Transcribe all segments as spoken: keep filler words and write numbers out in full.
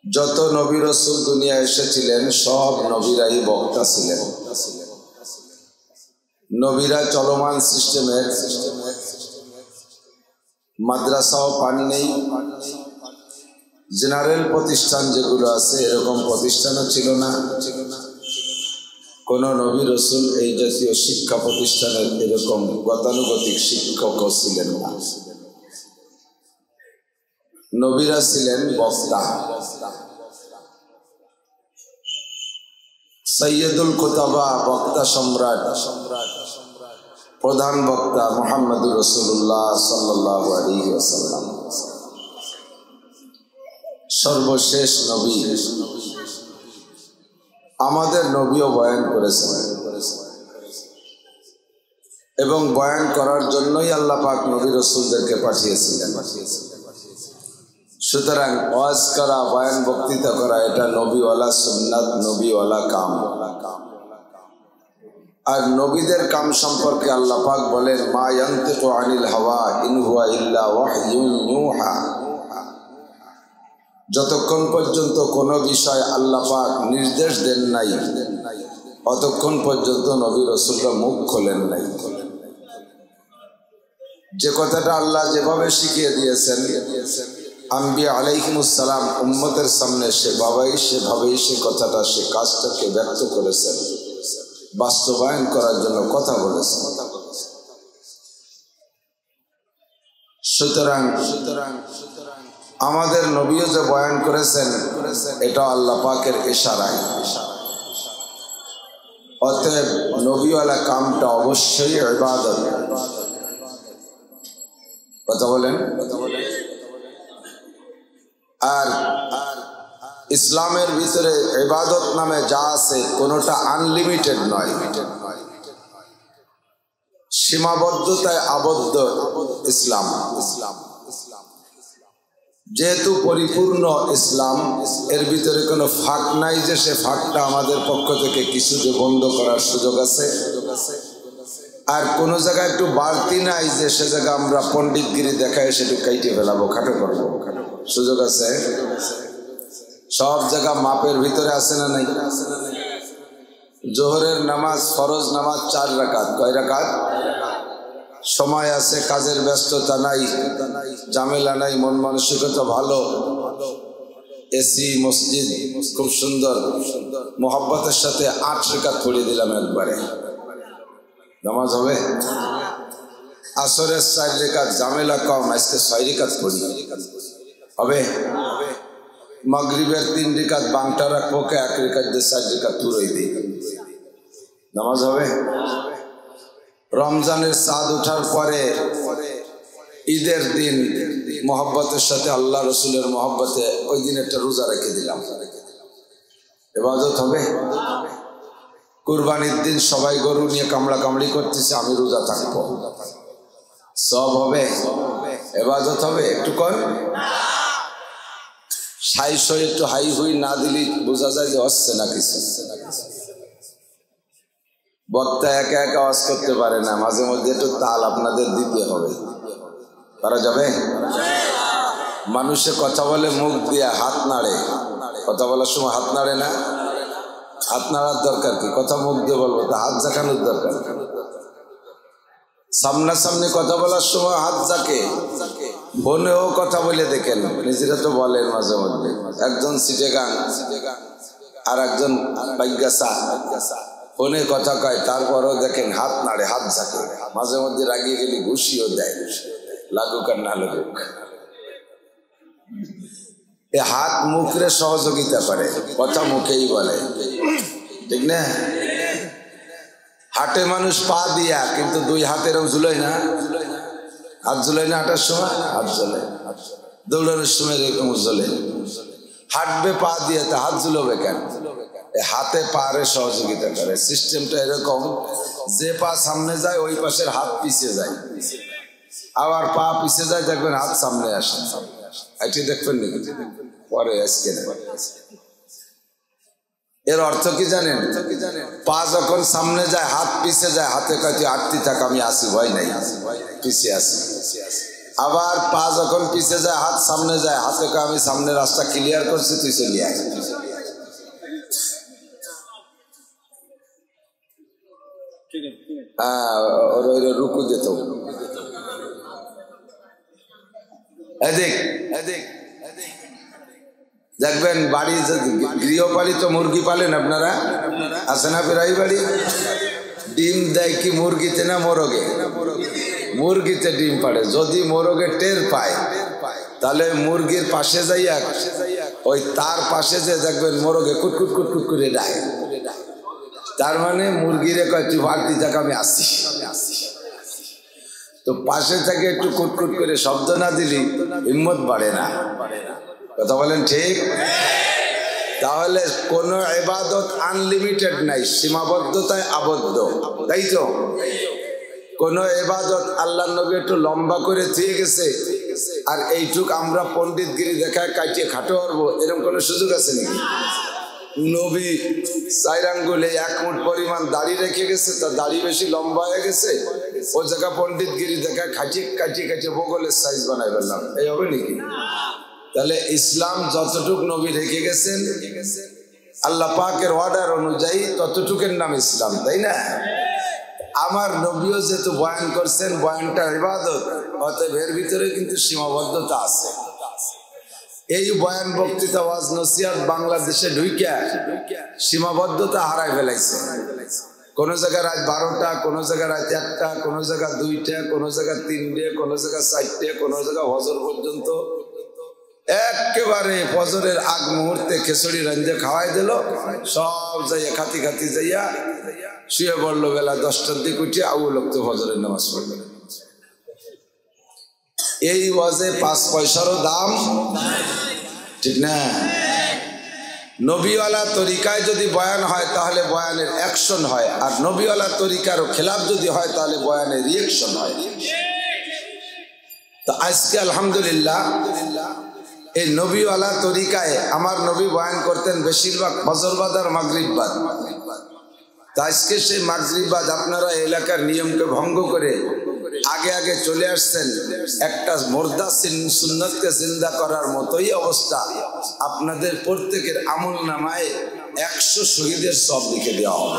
যত নবী রাসূল দুনিয়া এসেছিলেন সব নবীরাই বক্তা ছিলেন। নবীরা চলমান সিস্টেমের মাদ্রাসাও পান নেই, জেনারেল প্রতিষ্ঠান যেগুলো আছে এরকম প্রতিষ্ঠানও ছিল না। কোন নবী রাসূল এই জাতীয় শিক্ষা প্রতিষ্ঠানের এরকম গতানুগতিক শিক্ষকও ছিলেন না। নবীরা ছিলেন বক্তা। সৈয়দুল কুতাবা বক্তা সম্রাট, প্রধান বক্তা মুহাম্মদুর রাসূলুল্লাহ সাল্লাল্লাহু আলাইহি ওয়াসাল্লাম সর্বশেষ নবী। আমাদের নবীও বয়ান করেছেন এবং বয়ান করার জন্যই আল্লাহ পাক নবী রাসূলদেরকে পাঠিয়েছিলেন। সুতরাং ওয়াজ করা, বয়ান বক্তৃতা করা এটা নবীওয়ালা সুন্নাত, নবীওয়ালা কাম। আর নবীদের কাম সম্পর্কে আল্লাহ পাক বলেন, মা ইয়ানতিকু আনিল হাওয়া ইন হুয়া ইল্লা ওয়াহয়ুন ইউহা। যতক্ষণ পর্যন্ত কোনো বিষয় আল্লাহ পাক নির্দেশ দেন নাই অতক্ষণ পর্যন্ত নবী রাসূলরা মুখ খোলেন নাই। যে কথাটা আল্লাহ যেভাবে শিখিয়ে দিয়েছেন আম্বিয়া আলাইহিমুস সালাম উম্মতের সামনে সেভাবেই সেভাবেই সে কথাটা সে কাজটাকে ব্যক্ত করেছেন, বাস্তবায়ন করার জন্য কথা বলেছেন। সুতরাং সুতরাং আমাদের নবীও যে বয়ান করেছেন এটা আল্লাহ পাকের ইশারায়। অতএব নবীওয়ালা কামটা অবশ্যই ইবাদত। কথা বলেন কথা বলেন আর ইসলামের ভিতরে ইবাদত নামে যা আছে কোনোটা আনলিমিটেড নয়, সীমাবদ্ধতায় আবদ্ধ ইসলাম। ইসলাম যেহেতু পরিপূর্ণ ইসলাম, এর ভিতরে কোনো ফাঁক নাই যে সে ফাঁকটা আমাদের পক্ষ থেকে কিছুতে বন্ধ করার সুযোগ আছে, আর কোনো জায়গায় একটু বাড়তি নাই যে সে জায়গায় আমরা পণ্ডিতগিরি দেখায় সেটু কাইটে ফেলাবো, খাটো করবো। সুযোগ আছে, সব জায়গা মাপের ভিতরে আছে না নাই? জোহরের নামাজ ফরজ নামাজ চার রাকাত, কয় রাকাত? সময় আছে, কাজের ব্যস্ততা নাই, ঝামেলা নাই, মন মানসিকতা ভালো, এসি মসজিদ খুব সুন্দর, মোহাব্বতের সাথে আট রাকাত পড়িয়ে দিলাম একবারে, নামাজ হবে। আসরের চার রাকাত, ঝামেলা কম, আজকে ছয় রাকাত পড়ি, হবে। মাগরিবের তিন রাকাত বাংটা রাখবো, এক রাকাত দিয়ে চার রাকাত পুরোই দিই, নামাজ হবে। রমজানের চাঁদ ওঠার পরে ঈদের দিন মোহাব্বতের সাথে আল্লাহ রসুলের মোহাব্বতে ওই দিন একটা রোজা রেখে দিলাম, ইবাদত হবে। কুরবানির দিন সবাই গরু নিয়ে কামড়া কামড়ি করতেছে, আমি রোজা থাকবো, সব হবে, ইবাদত হবে। একটু কর সাইশ একটু হাই হুই না দিলি বোঝা যায় যে হচ্ছে না কিছু। বক্তা একা একা ওয়াজ করতে পারে না, মাঝে মধ্যে একটু তাল আপনাদের দিতে হবে, পারা যাবে। মানুষে কথা বলে মুখ দিয়ে, হাত নাড়ে, কথা বলার সময় হাত নাড়ে না, হাত নাড়ার দরকার কি? কথা মুখ দিয়ে বলবো, তা হাত ঝাঁকানোর দরকার। সামনাসামনি কথা বলার সময় হাত ঝাঁকে, ফোনেও কথা বলে দেখেন, নিজেরা তো বলেন মাঝে মধ্যে, একজন সিটেগান আর একজন বাইগাসা ফোনে কথা কয়, তারপরও দেখেন হাত নাড়ে, হাত ঝাঁকে, মাঝে মধ্যে রাগিয়ে গেলে ঘুষিও দেয়, লাগুক আর না লাগুক। এ হাত মুখরে সহযোগিতা করে, কথা মুখেই বলে, ঠিক না? হাটে মানুষ পা দিয়া, কিন্তু দুই হাতের ঝুলোয় না, হাত ঝুলোয় না, হাঁটার সময় হাত ঝোলে, দৌড়ানোর সময় এরকম ঝোলে। হাঁটবে পা দিয়ে, তা হাত ঝুলোবে কেন? হাতে পারে সহযোগিতা করে। সিস্টেমটা এরকম, যে পা সামনে যায় ওই পাশের হাত পিছিয়ে যায়, আবার পা পিছিয়ে যায় দেখবেন হাত সামনে আসে, এটি দেখবেন নাকি পরে আজকে। এর অর্থ কি জানেন? পা যখন সামনে যায় হাত পিছিয়ে যায়, হাতে কাছে আটটি থাক, আমি আসি, ভয় নাই, পিছিয়ে আসি। আবার পা যখন পিছে যায় হাত সামনে যায়, হাতে কয় আমি সামনে রাস্তা ক্লিয়ার করছি, তুই চলে আয়। হ্যাঁ, রুকু দিত। এদিক এদিক দেখবেন বাড়ি গৃহপালিত মুরগি পালেন আপনারা, আছে না প্রায় বাড়ি? ডিম দেয় কি মুরগিতে না মোরগে? মুরগিতে ডিম পাড়ে। যদি মোরগে টের পায় তাহলে মুরগির পাশে যাইয়া ওই তার পাশে যে দেখবেন মোরগে কুটকুট কুটকুট করে ডায়, তার মানে মুরগিরে কয় তুই বাড়তি থাক, আমি আসছি। তো পাশে থেকে একটু কুটকুট করে শব্দ না দিলি হিম্মত বাড়ে না। কথা বলেন ঠিক? তাহলে কোন ইবাদত আনলিমিটেড নাই, সীমাবদ্ধতায় আবদ্ধ, তাই তো? কোন ইবাদত আল্লাহ নবী একটু লম্বা করে দিয়ে গেছে আর এইটুক আমরা পণ্ডিতগিরি দেখায় কাটিয়ে খাটো পারবো, এরকম কোন সুযোগ আছে নাকি? নবী চার আঙ্গুলে এক মুঠ পরিমাণ দাড়ি রেখে গেছে, তার দাড়ি বেশি লম্বা হয়ে গেছে, ওই জায়গা পণ্ডিতগিরি দেখায় খাটিয়ে কাটিয়ে কাটিয়ে বগলের সাইজ বানাই ফেললাম, এই হবে নাকি? তাহলে ইসলাম যতটুক নবী রেখে গেছেন আল্লাহ পাকের অর্ডার অনুযায়ী ততটুকের নাম ইসলাম, তাই না? আমার নবীও যেহেতু বয়ান করছেন, বয়ানটা ইবাদত, অতএব এর ভিতরে কিন্তু সীমাবদ্ধতা আছে। এই বয়ান বক্তৃতা ওয়াজ নসিহত বাংলাদেশে ঢুইকা সীমাবদ্ধতা হারাই ফেলাইছে। কোন জায়গায় রাত বারোটা, কোন জায়গায় রাত একটা, কোন জায়গায় দুইটা, কোন জায়গায় তিনটে, কোন জায়গায় চারটে, কোন জায়গায় হজর পর্যন্ত। একেবারে ফজরের আগ মুহূর্তে খিচুড়ি রান্ধে খাওয়াই দিল, সব যাইয়া খাতি খাতি যাইয়া শুয়ে পড়লো। বেলা দশটার দিকে উঠে আবু লোক তো ফজরের নামাজ পড়লো। এই ওয়াজে পাঁচ পয়সারও দাম, ঠিক না? নবীওয়ালা তরিকায় যদি বয়ান হয় তাহলে বয়ানের অ্যাকশন হয়, আর নবীওয়ালা তরিকারও খেলাফ যদি হয় তাহলে বয়ানের রিয়েকশন হয়। তো আজকে আলহামদুলিল্লাহ এই নবীওয়ালা তরিকায় আমার নবী বয়ান করতেন বেশিরভাগ ফজরবাদ আর মাগরিববাদ। তা আজকে সেই মাগরিববাদ আপনারা এলাকার নিয়মকে ভঙ্গ করে আগে আগে চলে আসছেন। একটা মুর্দা সুন্নতকে জিন্দা করার মতোই অবস্থা। আপনাদের প্রত্যেকের আমল নামায় একশো শহীদের সব লিখে দেওয়া হবে।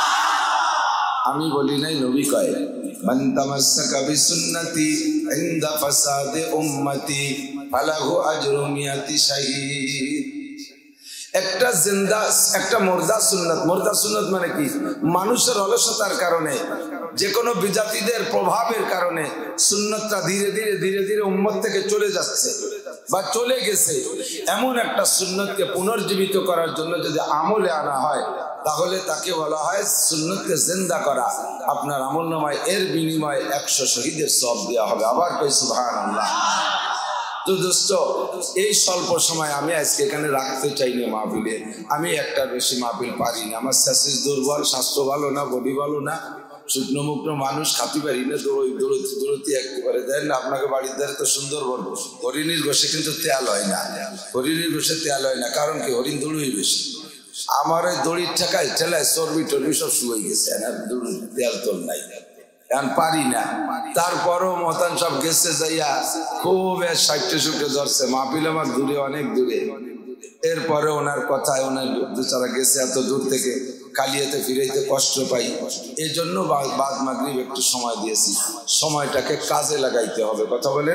আমি বলি নাই, নবী কয় মান তামাসসাকা বিসুন্নতি ইনদা ফাসাদে উম্মতি ফালাহু আজরু মিয়াতি শাহীদ। একটা জিন্দা, একটা মুর্দা সুন্নাত। মুর্দা সুন্নাত মানে কি? মানুষের অলসতার কারণে, যে কোনো বিজাতিদের প্রভাবের কারণে সুন্নতটা ধীরে ধীরে ধীরে ধীরে উম্মত থেকে চলে যাচ্ছে বা চলে গেছে। এমন একটা সুন্নতকে পুনর্জীবিত করার জন্য যদি আমলে আনা হয় তাহলে তাকে বলা হয় সুন্নতকে জিন্দা করা। আপনার আমলনামায় এর বিনিময়ে একশো শহীদের সওয়াব দেওয়া হবে। আবার কই সুবহানাল্লাহ। তো দোস্ত, এই স্বল্প সময় আমি আজকে এখানে রাখতে চাইনি মাহফিলে। আমি একটার বেশি মাহফিল পারি না। আমার স্যাসিস দুর্বল, স্বাস্থ্য ভালো না, বডি ভালো না, শুকনো মুকনো মানুষ, খাতি পারি না। দৌড়ই দৌড়তে দৌড়তে একেবারে দেন না। আপনাকে বাড়ির ধারে তো সুন্দর বলব, হরিণীর গোশে কিন্তু তেল হয় না। হরিণীর গোশে তেল হয় না, কারণ কি? হরিণ দৌড়ই বেশি। আমার ওই দড়ির ঠেকায় ঠেলায় চর্বি টর্বি সব শুয়ে গেছে, তেল তোল নাই, এখন পারি না। তারপরও মতান সব গেছে যাইয়া খুব সাইটে সুটে ধরছে। মাহফিল আমার দূরে, অনেক দূরে। এরপরে ওনার কথায় ওনার বেচারা গেছে এত দূর থেকে, কালিয়াতে ফিরাইতে কষ্ট পাই। এই জন্য বাদ মাগরিব একটু সময় দিয়েছি। সময়টাকে কাজে লাগাইতে হবে। কথা বলেন?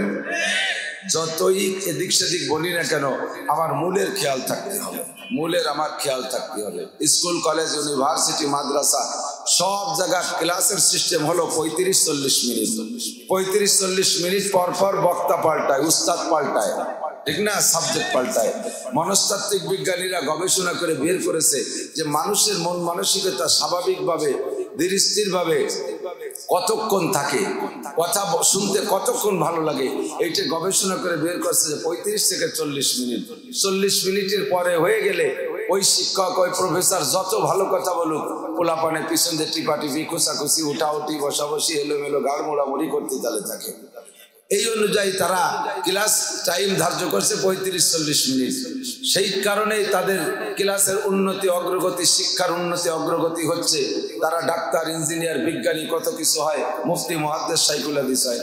যতই এদিক সেদিক বলি না কেন, আমার মূলের খেয়াল থাকতে হবে। মূলের আমার খেয়াল থাকতে হবে। স্কুল, কলেজ, ইউনিভার্সিটি, মাদ্রাসা সব জায়গার ক্লাসের সিস্টেম হলো পঁয়ত্রিশ চল্লিশ মিনিট। পঁয়ত্রিশ চল্লিশ মিনিট পর পর বক্তা পাল্টায়, উস্তাদ পাল্টায়, ঠিক না? সাবজেক্ট পাল্টায়। মনস্তাত্ত্বিক বিজ্ঞানীরা গবেষণা করে বের করেছে যে মানুষের মন মানসিকতা স্বাভাবিকভাবে ধীর স্থির ভাবে কতক্ষণ থাকে, কথা শুনতে কতক্ষণ ভালো লাগে, এইটা গবেষণা করে বের করছে যে পঁয়ত্রিশ থেকে চল্লিশ মিনিট। চল্লিশ মিনিটের পরে হয়ে গেলে ওই শিক্ষক, ওই প্রফেসর যত ভালো কথা বলুক, পোলাপানের পিছন দিয়ে টিপাটিপি, খুশাখুশি, উঠাউঠি, বসাবসি, এলোমেলো গাড় মোড়ামুড়ি করতে চালে থাকে। এই অনুযায়ী তারা ক্লাস টাইম ধার্য করছে পঁয়ত্রিশ চল্লিশ মিনিট। সেই কারণেই তাদের ক্লাসের উন্নতি, অগ্রগতি, শিক্ষার উন্নতি, অগ্রগতি হচ্ছে। তারা ডাক্তার, ইঞ্জিনিয়ার, বিজ্ঞানী, কত কিছু হয়, মুফতি, মুহাদ্দিস, শাইখুল হাদিস হয়।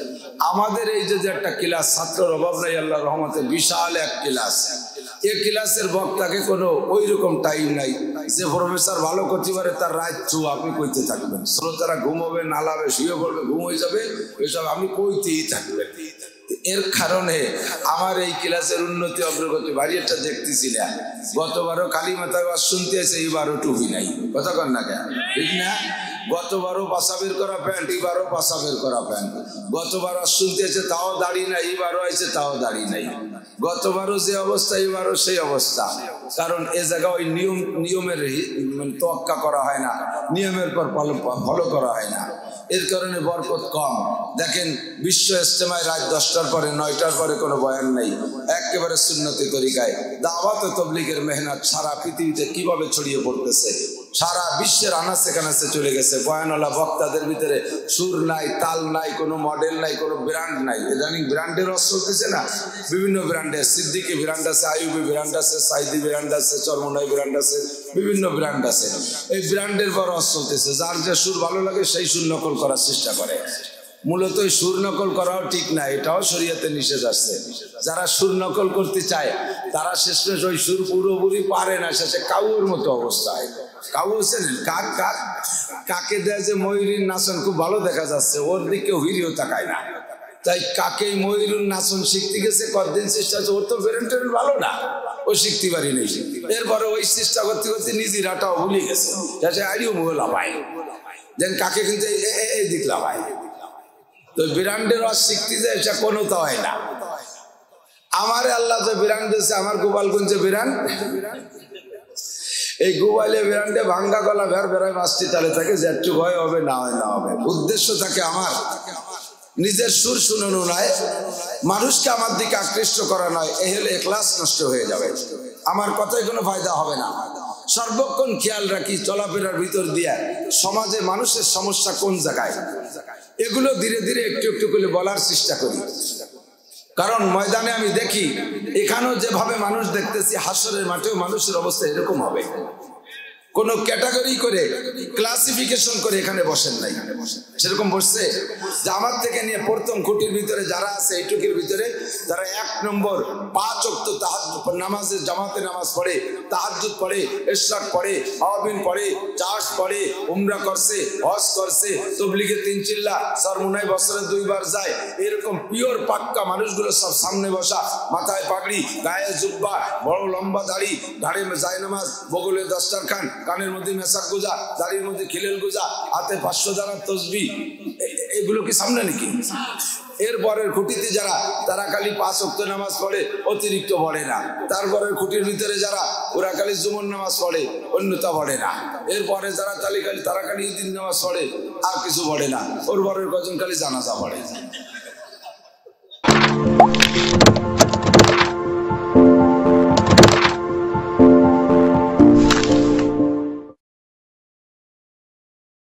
আমাদের এই যে একটা ক্লাস, ছাত্রর অভাব নাই আল্লাহর রহমতে, বিশাল এক ক্লাস। এই ক্লাসের বক্তাকে কোনো ওই রকম টাইম নাই যে প্রফেসর ভালো করতে পারে তার রাত চু আপনি কইতে থাকবেন, শ্রোতারা ঘুমোবে, নালাবে, শুয়ে পড়বে, ঘুম হয়ে যাবে, এসব আপনি কইতেই থাকবেন। এর কারণে আমার এই ক্লাসের উন্নতি অগ্রগতি বাড়িটা দেখতেছি না। গতবারও কালী মাথায় বাস শুনতে আছে, এইবারও টুপি নাই, কথা কন না কেন, ঠিক না? গতবারও বাসা বের করা প্যান্ট, এবারও বাসা বের করা প্যান্ট। গতবার শুনতে আছে তাও দাড়ি নাই, এবারও আছে তাও দাড়ি নাই। গতবারও যে অবস্থা, এবারও সেই অবস্থা। কারণ এ জায়গায় ওই নিয়ম নিয়মের তোয়াক্কা করা হয় না, নিয়মের পর ফলো করা হয় না। এর কারণে বরকত কম। দেখেন বিশ্ব ইজতেমায় রাত দশটার পরে, নয়টার পরে কোনো বয়ান নেই, একেবারে সুন্নতি তরিকায় দাওয়াত ও তাবলীগের মেহনত সারা পৃথিবীতে কিভাবে ছড়িয়ে পড়তেছে, সারা বিশ্বের আনাচে কানাচে চলে গেছে। বয়ানওয়ালা বক্তাদের ভিতরে সুর নাই, তাল নাই, কোনো মডেল নাই, কোনো ব্র্যান্ড নাই। ইদানিং ব্র্যান্ডের রস চলতেছে না, বিভিন্ন ব্র্যান্ডের, সিদ্দিকি ব্র্যান্ড আছে, আইয়ুবি ব্র্যান্ড আছে, সাইদি ব্র্যান্ড আছে, চরমনাই ব্র্যান্ড আছে, বিভিন্ন ব্র্যান্ড আছে। এই ব্র্যান্ডের পর রস চলতেছে, যার যে সুর ভালো লাগে সেই সুর নকল করার চেষ্টা করে। মূলত এই সুর নকল করাও ঠিক না, এটাও শরীয়তে নিষেধ আছে। যারা সুর নকল করতে চায় তারা শেষমেশ ওই সুর পুরোপুরি পারে না, শেষে কাউর মতো অবস্থায়। কাউ হচ্ছেন কাক, কাক কাকে দেয় যে ময়ূরীর নাচন খুব ভালো দেখা যাচ্ছে, ওর দিকে হুইরিও তাকায় না। তাই কাকে ময়ূরীর নাচন শিখতে গেছে, কতদিন চেষ্টা হচ্ছে, ওর তো ব্রেন টেন ভালো না, ও শিখতে পারি নেই। এরপরে ওই চেষ্টা করতে করতে নিজের আটাও ভুলে গেছে, যাতে আড়িও মুহে লাভাই দেন কাকে কিন্তু এই দিক লাভাই। তো ব্র্যান্ডের রস শিখতে যায়, এটা কোনো তো হয় না। আমার আল্লাহ যে ব্র্যান্ড দিয়েছে, আমার গোপালগঞ্জে ব্র্যান্ড, এই গোপালে ব্র্যান্ডে ভাঙ্গা গলা ভের বেড়ায় মাছটি তালে থাকে, যেটু ভয় হবে না হয় না হবে। উদ্দেশ্য থাকে আমার নিজের সুর শুনানো নয়, মানুষকে আমার দিকে আকৃষ্ট করা নয়। এই হলে এখলাস নষ্ট হয়ে যাবে, আমার কথায় কোনো ফায়দা হবে না। সর্বক্ষণ খেয়াল রাখি চলাফেরার ভিতর দিয়ে সমাজে মানুষের সমস্যা কোন জায়গায়, এগুলো ধীরে ধীরে একটু একটু করে বলার চেষ্টা করি। কারণ ময়দানে আমি দেখি, এখানেও যেভাবে মানুষ দেখতেছি, হাসরের মাঠেও মানুষের অবস্থা এরকম হবে। কোন ক্যাটাগরি করে ক্লাসিফিকেশন করে এখানে বসেন নাই, সেরকম বসছে যে আমার থেকে নিয়ে প্রথম খুঁটির ভিতরে যারা আছে, এইটুকের ভিতরে যারা এক নম্বর পাঁচ ওয়াক্ত তাহাজ্জুদ নামাজের জামাতে নামাজ পড়ে, তাহাজ্জুদ পড়ে, ইশরাক পড়ে, আওয়াবিন পড়ে, চাষ পড়ে, উমরা করছে, হজ করছে, তাবলীগে তিন চিল্লা, সরমুনাই বছরে দুইবার যায়, এরকম পিওর পাক্কা মানুষগুলো সব সামনে বসা, মাথায় পাগড়ি, গায়ে জুব্বা, বড় লম্বা দাড়ি, ঘাড়ে জায়নামাজ, বগলে দস্তারখান, কানের মধ্যে মেসাক গোজা, দাড়ির মধ্যে খিলেল গোজা, হাতে পাঁচশো জানার তসবি, এগুলো কি সামনে নাকি? এরপরের খুঁটিতে যারা, তারা খালি পাঁচ ওয়াক্ত নামাজ পড়ে, অতিরিক্ত পড়ে না। তারপরের খুঁটির ভিতরে যারা, ওরা খালি জুমন নামাজ পড়ে, অন্যতা পড়ে না। এরপরে যারা খালি খালি তারা খালি ঈদিন নামাজ পড়ে, আর কিছু পড়ে না। ওর পরের কজন খালি জানাজা পড়ে।